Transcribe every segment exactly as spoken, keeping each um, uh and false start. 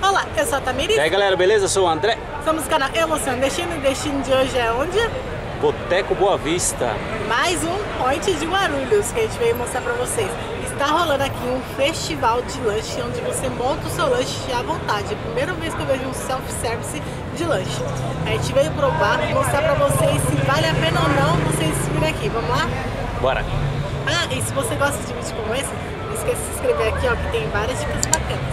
Olá, eu sou a Tamiris. E aí galera, beleza? Eu sou o André. Somos do canal Emoção Destino e o destino de hoje é onde? Boteco Boa Vista. Mais um point de Guarulhos que a gente veio mostrar pra vocês. Está rolando aqui um festival de lanche onde você monta o seu lanche à vontade. É a primeira vez que eu vejo um self-service de lanche. A gente veio provar, mostrar pra vocês se vale a pena ou não vocês virem aqui. Vamos lá? Bora! Ah, e se você gosta de vídeo como esse, não esqueça de se inscrever aqui, ó, que tem várias dicas bacanas.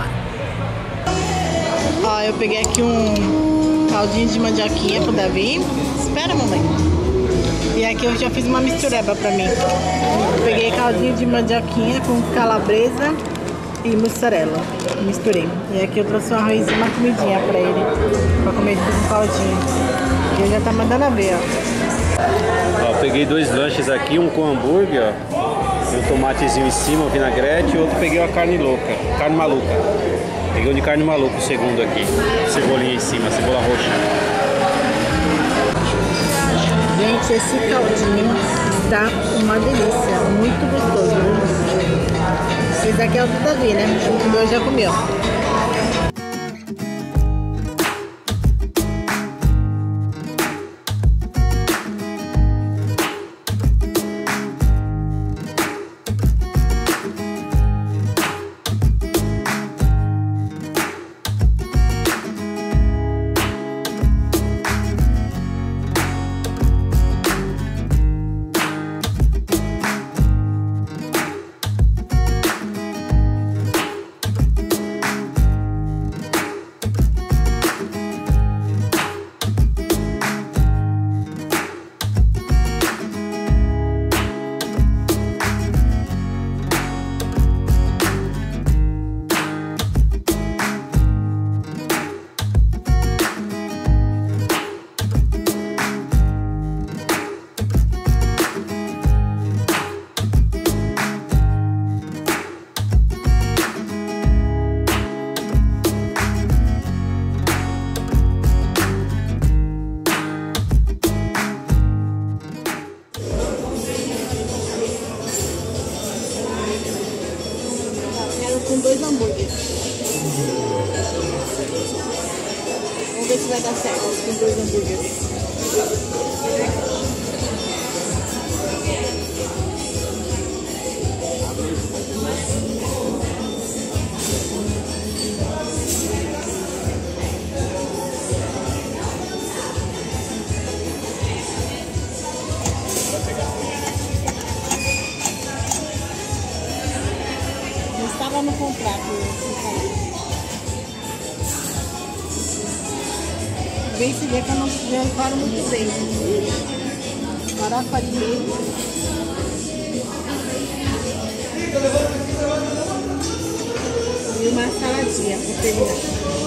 Bora! Ó, eu peguei aqui um caldinho de mandioquinha pro Davi. Espera, mamãe. E aqui eu já fiz uma mistureba pra mim. Eu peguei caldinho de mandioquinha com calabresa e mussarela. Misturei. E aqui eu trouxe um arroz e uma comidinha pra ele, pra comer com caldinho. E ele já tá mandando a ver, ó. Ó, peguei dois lanches aqui, um com hambúrguer, ó, um tomatezinho em cima, um vinagrete, e outro peguei uma carne louca, carne maluca. Peguei um de carne maluca, o segundo aqui, cebolinha em cima, cebola roxa. Gente, esse caldinho está uma delícia, muito gostoso, viu? Esse daqui é o do Davi, né? O meu já comeu. Com dois hambúrgueres. Vamos ver se vai dar certo com dois hambúrgueres. Vamos comprar bem se vê que eu não reparo muito bem. Agora a farinha. E uma saladinha para terminar.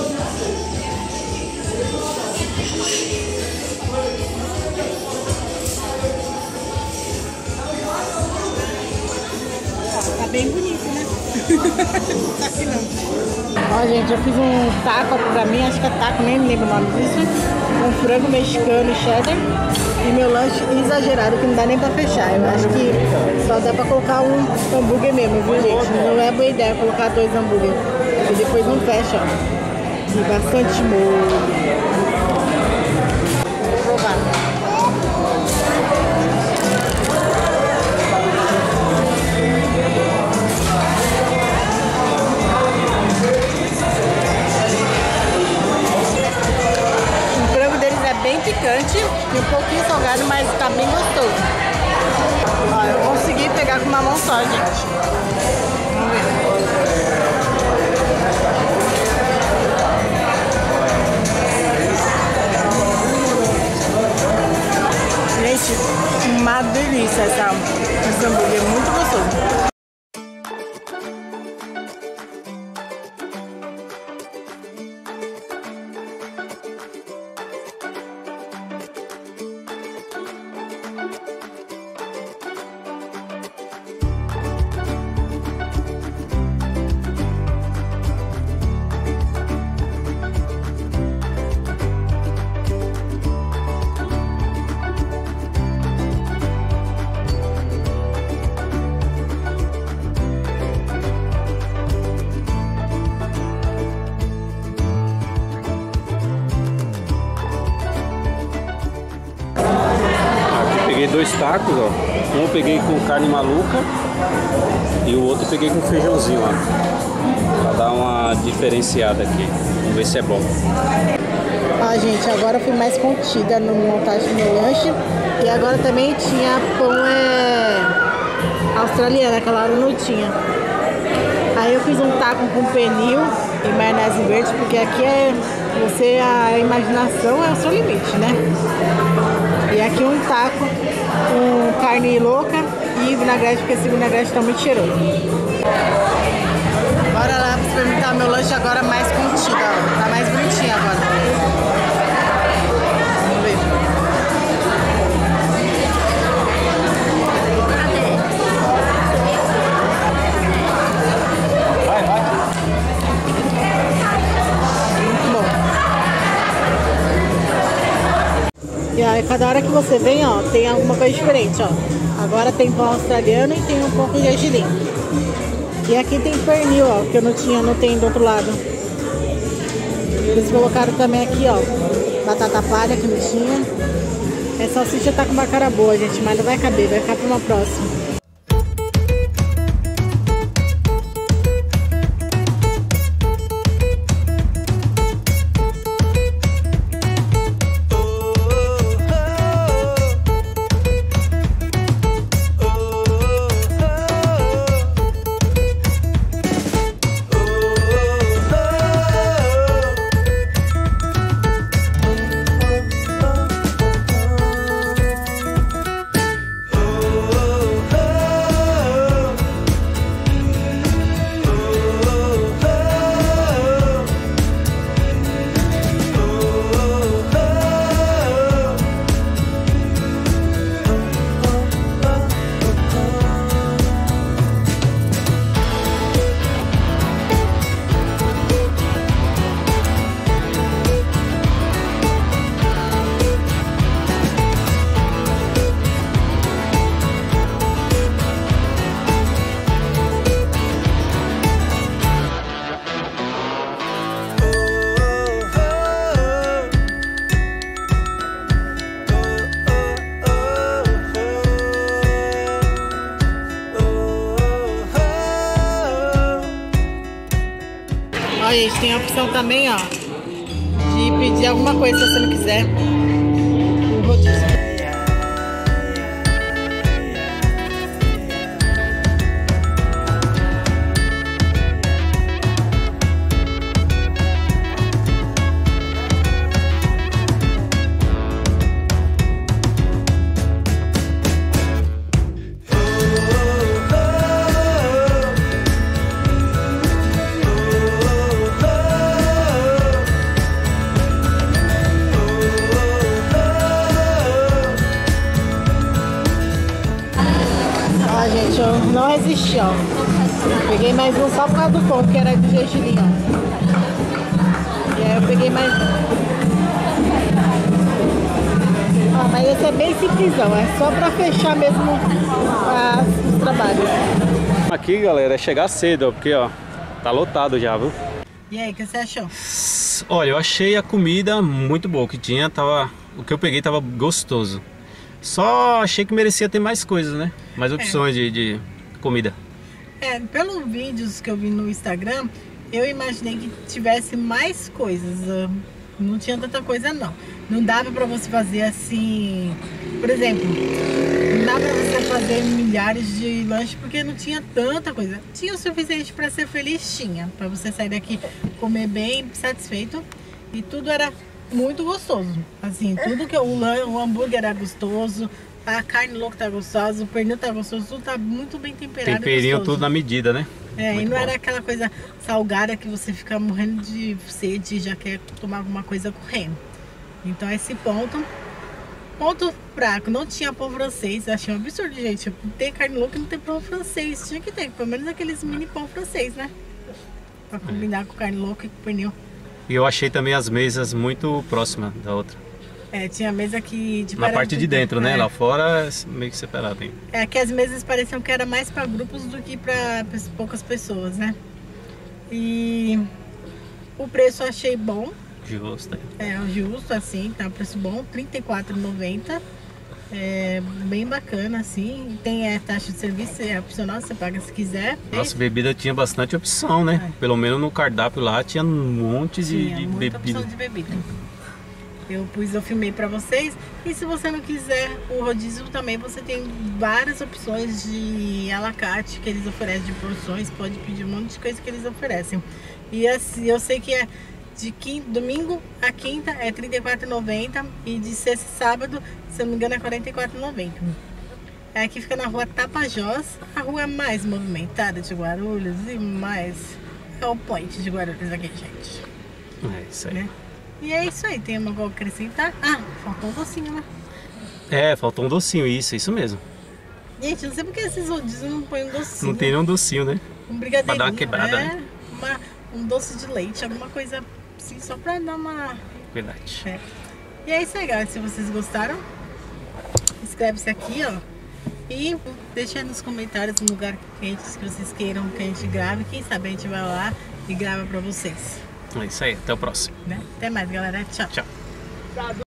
Tá bem bonito, né? Tá aqui não. Ó, gente, eu fiz um taco pra mim, acho que é taco, nem me lembro o nome disso. Um frango mexicano cheddar. E meu lanche exagerado, que não dá nem pra fechar. Eu acho que só dá pra colocar um hambúrguer mesmo, viu, gente? Não é boa ideia colocar dois hambúrguer. E depois não fecha, ó. E bastante molho. Vou provar. Bem picante e um pouquinho salgado, mas tá bem gostoso. Ó, eu consegui pegar com uma mão só, gente. Vamos ver. Gente, uma delícia essa, esse hambúrguer, muito gostoso. Peguei dois tacos, ó. Um eu peguei com carne maluca e o outro eu peguei com feijãozinho, ó. Pra dar uma diferenciada aqui. Vamos ver se é bom. Ah, gente, agora eu fui mais contida no montagem do meu lanche. E agora também tinha pão é, australiano, aquela hora não tinha. Aí eu fiz um taco com pernil e maionese verde, porque aqui é você, a imaginação é o seu limite, né? E aqui um taco com carne louca e vinagrete, porque esse vinagrete tá muito cheiroso. Bora lá pra experimentar meu lanche agora mais contido, ó. Tá mais bonitinho agora. Vamos ver. Vai, vai. Muito bom. E aí, cada hora que você vem, ó, tem alguma coisa diferente, ó. Agora tem pão australiano e tem um pouco de gergelim. E aqui tem pernil, ó, que eu não tinha, não tem do outro lado. Eles colocaram também aqui, ó, batata palha que não tinha. Essa salsicha tá com uma cara boa, gente, mas não vai caber, vai ficar pra uma próxima. Ó, gente, tem a opção também, ó, de pedir alguma coisa se você não quiser. Um rodízio. Gente, eu não resisti, ó. Peguei mais um só por causa do pão, que era de gergelim, ó. E aí eu peguei mais um. Ah, mas esse é bem simplesão, é só pra fechar mesmo as, os trabalhos. Aqui, galera, é chegar cedo, ó, porque, ó, tá lotado já, viu? E aí, o que você achou? Olha, eu achei a comida muito boa, o que tinha, tava... O que eu peguei tava gostoso. Só achei que merecia ter mais coisas, né? Mais opções é. de, de comida. É, pelos vídeos que eu vi no Instagram, eu imaginei que tivesse mais coisas. Não tinha tanta coisa, não. Não dava pra você fazer assim... Por exemplo, não dava pra você fazer milhares de lanches porque não tinha tanta coisa. Tinha o suficiente pra ser feliz? Tinha. Pra você sair daqui, comer bem, satisfeito. E tudo era... muito gostoso, assim, tudo que o, o hambúrguer era gostoso, a carne louca tá gostosa, o pernil tá gostoso, tudo tá muito bem temperado. Temperinho tudo na medida, né? É, muito e não bom. Era aquela coisa salgada que você fica morrendo de sede e já quer tomar alguma coisa correndo. Então esse ponto, ponto fraco, não tinha pão francês, achei um absurdo, gente, tem carne louca e não tem pão francês, tinha que ter, pelo menos aqueles mini pão francês, né? Pra combinar é. com carne louca e com pernil. E eu achei também as mesas muito próximas da outra. É, tinha mesa aqui de na parte de dentro, é. né? Lá fora meio que separado hein? É que as mesas pareciam que era mais para grupos do que para poucas pessoas, né? E o preço eu achei bom. Justo. É, justo assim, tá um preço bom, trinta e quatro reais e noventa centavos. É bem bacana, assim. Tem a taxa de serviço, é opcional, você paga se quiser. Nossa, bebida tinha bastante opção, né? É. Pelo menos no cardápio lá tinha um monte de, Tinha de muita bebida. opção de bebida. Eu pus, eu filmei pra vocês. E se você não quiser o rodízio também, você tem várias opções de à la carte que eles oferecem, de porções. Pode pedir um monte de coisa que eles oferecem. E assim, eu sei que é de quinta, domingo a quinta é trinta e quatro reais e noventa centavos e de sexta e sábado, se eu não me engano, é quarenta e quatro reais e noventa centavos. Aqui fica na rua Tapajós, a rua mais movimentada de Guarulhos e mais é o point de Guarulhos aqui, gente. É isso aí. Né? E é isso aí, tem uma coisa a acrescentar? Ah, faltou um docinho, né? É, faltou um docinho, isso, isso mesmo. Gente, não sei porque esses rodízios não põem um docinho. Não tem nenhum docinho, né? Um brigadeirinho, Pra dar uma quebrada, né? né? Uma, um doce de leite, alguma coisa assim, só pra dar uma... Verdade. É. E é isso aí, galera. Se vocês gostaram, inscreve-se aqui, ó. E deixa aí nos comentários um lugar quente que vocês queiram que a gente grave. Quem sabe a gente vai lá e grava pra vocês. É isso aí, até o próximo. Né? Até mais, galera. Tchau. Tchau.